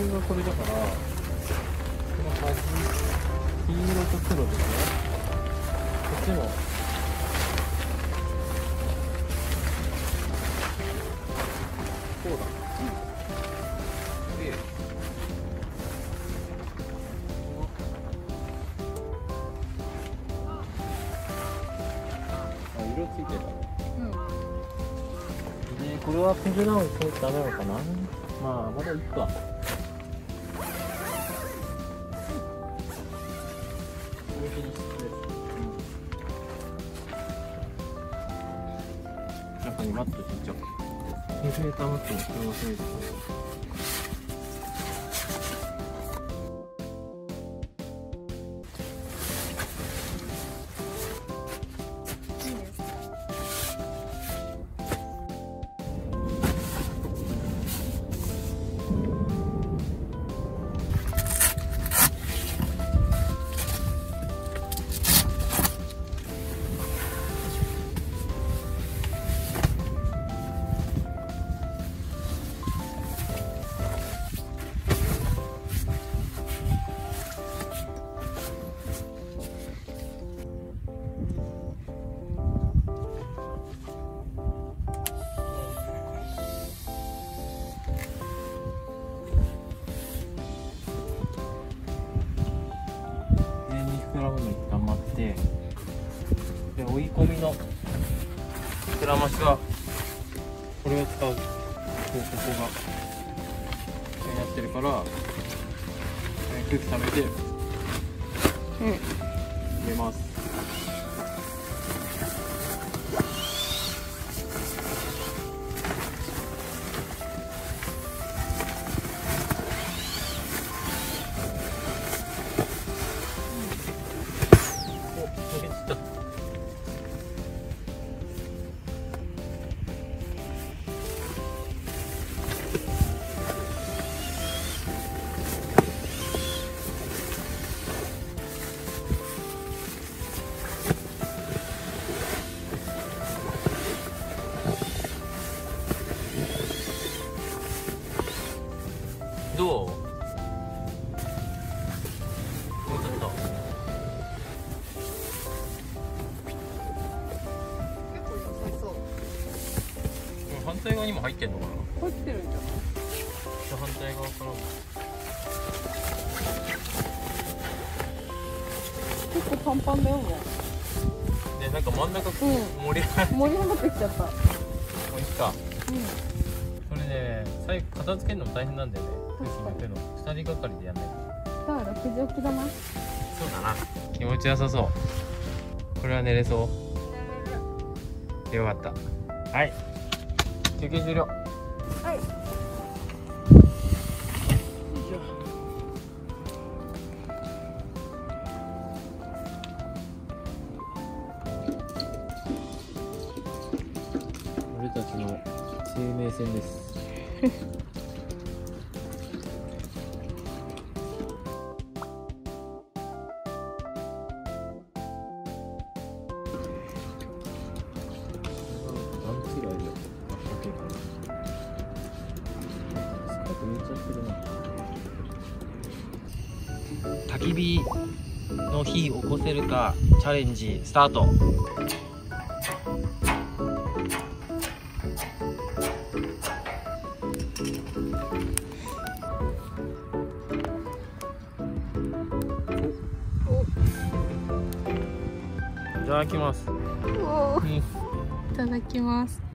がこれだから、この端、黄色と黒ですね。こっちもこうだ。で、あ、色ついてた。で、これはペグダウンしないとダメなのかな。まあ、まだいいか。中にマット引いちゃう。インフレーターマットもこれ忘れてた。膨らむのに頑張って、で追い込みの膨らましはこれを使う。ここがやってるから、空気溜めて入れます。どう？反対側にも入ってんのかな。 入ってるんじゃない？ 反対側からも結構パンパンだよね。 で、なんか真ん中盛り上がってきちゃった。 もういいか。それで最後片付けるのも大変なんだよね。空気抜くの2人がかりでやんないと。 じゃあ6時起きだな。 そうだな。気持ちよさそう。これは寝れそう。よかった。はい。休憩終了。 はい。 俺たちの生命線です。焚き火の火起こせるかチャレンジスタート。いただきます。 いただきます。